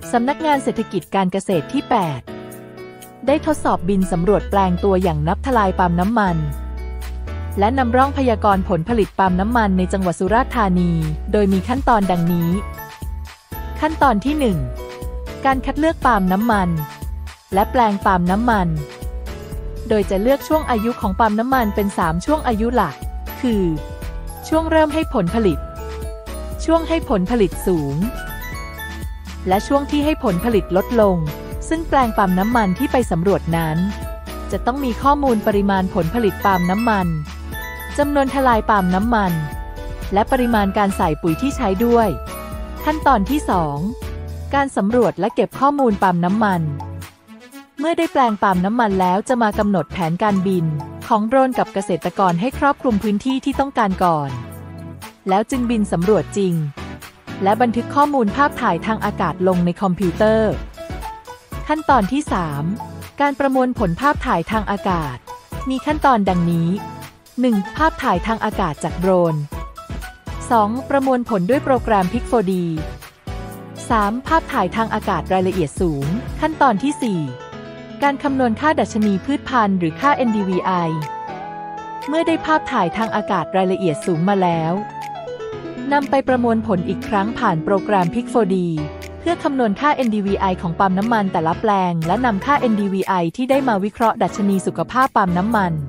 สำนักงานเศรษฐกิจการเกษตรที่ 8 ได้ทดสอบบินสำรวจแปลงตัวอย่างนับทลายปาล์มน้ำมันและนำร่องพยากรณ์ผลผลิตปาล์มน้ำมันในจังหวัดสุราษฎร์ธานีโดยมีขั้นตอนดังนี้ขั้นตอนที่ 1 การคัดเลือกปาล์มน้ำมันและแปลงปาล์มน้ำมันโดยจะเลือกช่วงอายุของปาล์มน้ำมันเป็น3ช่วงอายุหลักคือช่วงเริ่มให้ผลผลิตช่วงให้ผลผลิตสูงและช่วงที่ให้ผลผลิตลดลงซึ่งแปลงปาล์มน้ำมันที่ไปสำรวจนั้นจะต้องมีข้อมูลปริมาณผลผลิตปาล์มน้ำมันจำนวนทลายปาล์มน้ำมันและปริมาณการใส่ปุ๋ยที่ใช้ด้วยขั้นตอนที่ 2 การสำรวจและเก็บข้อมูลปาล์มน้ำมันเมื่อได้แปลงปาล์มน้ำมันแล้วจะมากำหนดแผนการบินของโดรนกับเกษตรกรให้ครอบคลุมพื้นที่ที่ต้องการก่อนแล้วจึงบินสำรวจจริงและบันทึกข้อมูลภาพถ่ายทางอากาศลงในคอมพิวเตอร์ขั้นตอนที่ 3 การประมวลผลภาพถ่ายทางอากาศมีขั้นตอนดังนี้ 1. ภาพถ่ายทางอากาศจากโดรน 2. ประมวลผลด้วยโปรแกรม Pix4D 3. ภาพถ่ายทางอากาศรายละเอียดสูงขั้นตอนที่ 4 การคำนวณค่าดัชนีพืชพันธุ์หรือค่า NDVI เมื่อได้ภาพถ่ายทางอากาศรายละเอียดสูงมาแล้วนำไปประมวลผลอีกครั้งผ่านโปรแกรม Pix4D เพื่อคำนวณค่า NDVI ของปาล์มน้ำมันแต่ละแปลงและนำค่า NDVI ที่ได้มาวิเคราะห์ดัชนีสุขภาพปาล์มน้ำมัน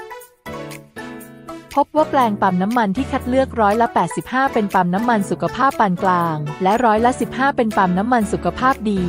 พบว่าแปลงปาล์มน้ำมันที่คัดเลือก85%เป็นปาล์มน้ำมันสุขภาพปานกลางและ15%เป็นปาล์มน้ำมันสุขภาพดี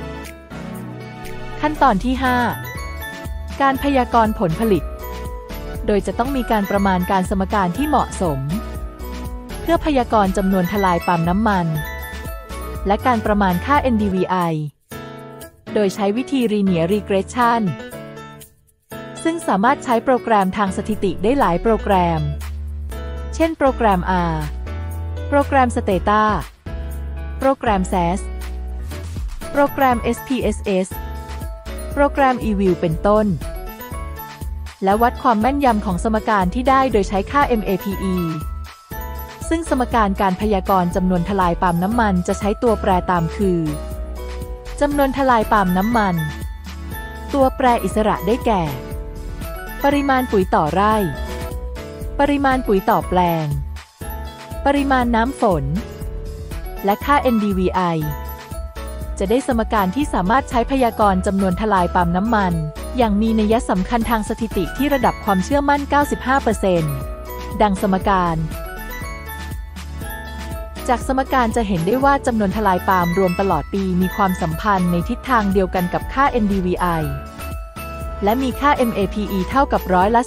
ขั้นตอนที่ 5 การพยากรณ์ผลผลิตโดยจะต้องมีการประมาณการสมการที่เหมาะสมเพื่อพยากรณ์จำนวนทลายปาล์มน้ำมันและการประมาณค่า NDVI โดยใช้วิธี Linear Regression ซึ่งสามารถใช้โปรแกรมทางสถิติได้หลายโปรแกรมเช่นโปรแกรม R โปรแกรม Stata โปรแกรม SAS โปรแกรม SPSS โปรแกรม eView เป็นต้นและวัดความแม่นยำของสมการที่ได้โดยใช้ค่า MAPE ซึ่งสมการการพยากรณ์จำนวนทลายปาล์มน้ำมันจะใช้ตัวแปรตามคือจำนวนทลายปาล์มน้ำมันตัวแปรอิสระได้แก่ปริมาณปุ๋ยต่อไร่ปริมาณปุ๋ยต่อแปลงปริมาณน้ำฝนและค่า NDVI จะได้สมการที่สามารถใช้พยากรณ์จำนวนทลายปาล์มน้ำมันอย่างมีนัยสำคัญทางสถิติที่ระดับความเชื่อมั่น 95% ดังสมการจากสมการจะเห็นได้ว่าจำนวนทลายปาล์มรวมตลอดปีมีความสัมพันธ์ในทิศทางเดียวกันกับค่า NDVI และมีค่า MAPE เท่ากับ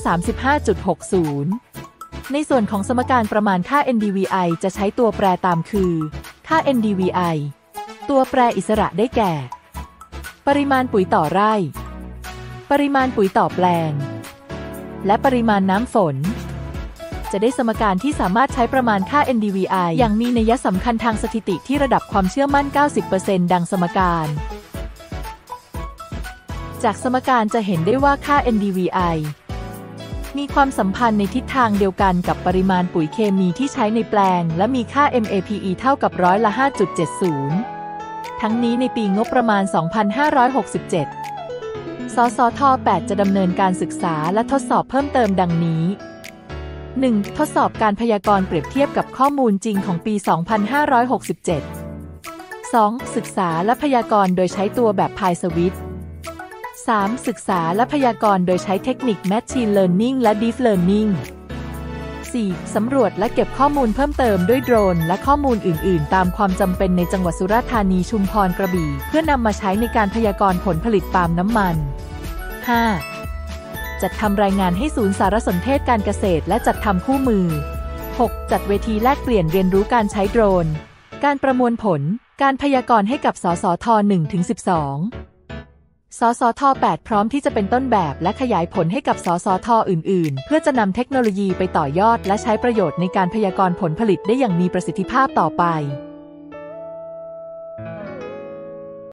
35.60 ในส่วนของสมการประมาณค่า NDVI จะใช้ตัวแปรตามคือค่า NDVI ตัวแปรอิสระได้แก่ปริมาณปุ๋ยต่อไร่ปริมาณปุ๋ยต่อแปลงและปริมาณน้ำฝนจะได้สมการที่สามารถใช้ประมาณค่า NDVI อย่างมีนัยสำคัญทางสถิติที่ระดับความเชื่อมั่น 90% ดังสมการจากสมการจะเห็นได้ว่าค่า NDVI มีความสัมพันธ์ในทิศทางเดียวกันกับปริมาณปุ๋ยเคมีที่ใช้ในแปลงและมีค่า MAPE เท่ากับ5.70 ทั้งนี้ในปีงบประมาณ 2567 สสท. 8 จะดำเนินการศึกษาและทดสอบเพิ่มเติมดังนี้ 1. ทดสอบการพยากรณ์เปรียบเทียบกับข้อมูลจริงของปี 2567 2. ศึกษาและพยากรณ์โดยใช้ตัวแบบพายสวิตช์ 3. ศึกษาและพยากรณ์โดยใช้เทคนิค Machine Learning และ Deep Learning 4. สำรวจและเก็บข้อมูลเพิ่มเติมด้วยโดรนและข้อมูลอื่นๆตามความจำเป็นในจังหวัดสุราษฎร์ธานีชุมพรกระบี่เพื่อนำมาใช้ในการพยากรณ์ผลผลิตปาล์มน้ำมัน 5. จัดทำรายงานให้ศูนย์สารสนเทศการเกษตรและจัดทำคู่มือ 6. จัดเวทีแลกเปลี่ยนเรียนรู้การใช้โดรนการประมวลผลการพยากรณ์ให้กับสสท. 1-12สสท. 8 พร้อมที่จะเป็นต้นแบบและขยายผลให้กับสสท. อื่นๆเพื่อจะนำเทคโนโลยีไปต่อยอดและใช้ประโยชน์ในการพยากรณ์ผลผลิตได้อย่างมีประสิทธิภาพต่อไป